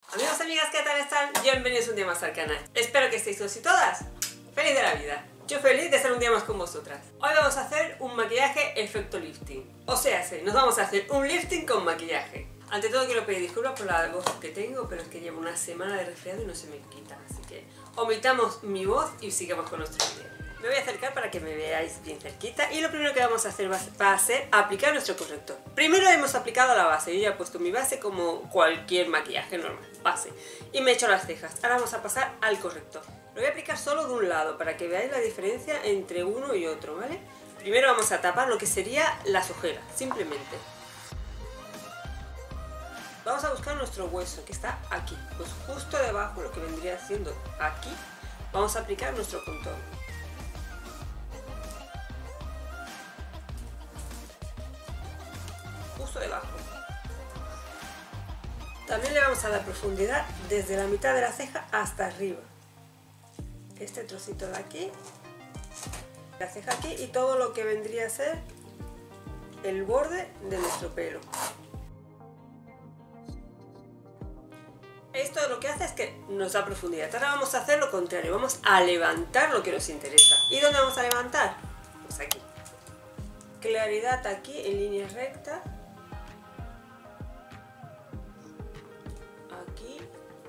Amigos, amigas, ¿qué tal están? Bienvenidos un día más al canal. Espero que estéis todos y todas feliz de la vida. Yo feliz de estar un día más con vosotras. Hoy vamos a hacer un maquillaje efecto lifting. O sea, nos vamos a hacer un lifting con maquillaje. Ante todo quiero pedir disculpas por la voz que tengo, pero es que llevo una semana de resfriado y no se me quita. Así que omitamos mi voz y sigamos con nuestro video. Me voy a acercar para que me veáis bien cerquita y lo primero que vamos a hacer va a ser aplicar nuestro corrector. Primero hemos aplicado la base, yo ya he puesto mi base como cualquier maquillaje normal, base, y me he hecho las cejas. Ahora vamos a pasar al corrector. Lo voy a aplicar solo de un lado para que veáis la diferencia entre uno y otro, ¿vale? Primero vamos a tapar lo que sería las ojeras, simplemente. Vamos a buscar nuestro hueso que está aquí, pues justo debajo, lo que vendría siendo aquí, vamos a aplicar nuestro contorno. Justo debajo. También le vamos a dar profundidad desde la mitad de la ceja hasta arriba. Este trocito de aquí, la ceja aquí y todo lo que vendría a ser el borde de nuestro pelo. Esto lo que hace es que nos da profundidad. Ahora vamos a hacer lo contrario, vamos a levantar lo que nos interesa. ¿Y dónde vamos a levantar? Pues aquí. Claridad aquí en línea recta. Aquí.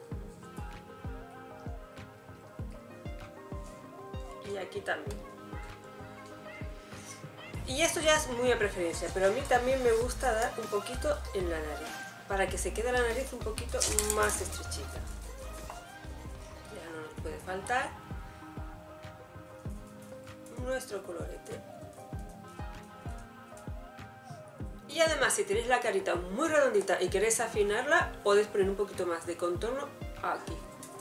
Y aquí también. Y esto ya es muy a preferencia, pero a mí también me gusta dar un poquito en la nariz, para que se quede la nariz un poquito más estrechita. Ya no nos puede faltar nuestro colorete. Y además, si tenéis la carita muy redondita y queréis afinarla, podéis poner un poquito más de contorno aquí.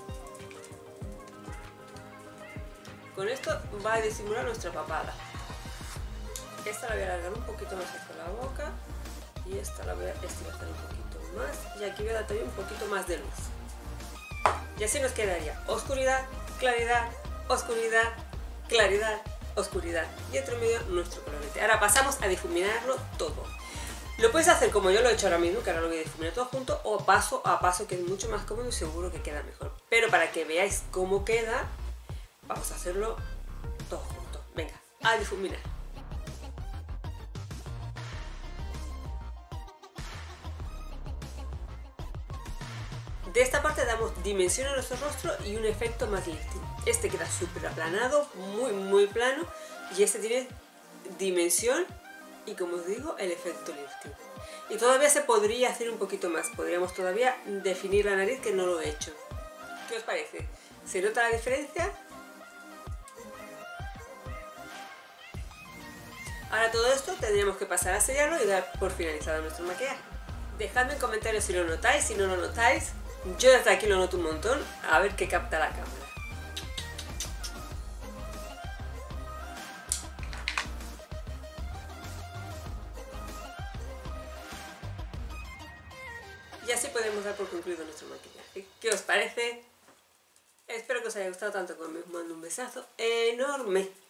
Con esto va a disimular nuestra papada. Esta la voy a alargar un poquito más hacia la boca y esta la voy a estilizar un poquito más y aquí voy a dar también un poquito más de luz. Y así nos quedaría oscuridad, claridad, oscuridad, claridad, oscuridad y entre medio nuestro colorete. Ahora pasamos a difuminarlo todo. Lo puedes hacer como yo lo he hecho ahora mismo, que ahora lo voy a difuminar todo junto, o paso a paso, que es mucho más cómodo y seguro que queda mejor. Pero para que veáis cómo queda, vamos a hacerlo todo junto. Venga, a difuminar. De esta parte damos dimensión a nuestro rostro y un efecto más lifting. Este queda súper aplanado, muy plano, y este tiene dimensión y, como os digo, el efecto lifting. Y todavía se podría hacer un poquito más, podríamos todavía definir la nariz, que no lo he hecho. ¿Qué os parece? ¿Se nota la diferencia? Ahora todo esto tendríamos que pasar a sellarlo y dar por finalizado nuestro maquillaje. Dejadme en comentarios si lo notáis, si no lo notáis. Yo desde aquí lo noto un montón, a ver qué capta la cámara. Y así podemos dar por concluido nuestro maquillaje. ¿Qué os parece? Espero que os haya gustado tanto como a mí. Os mando un besazo enorme.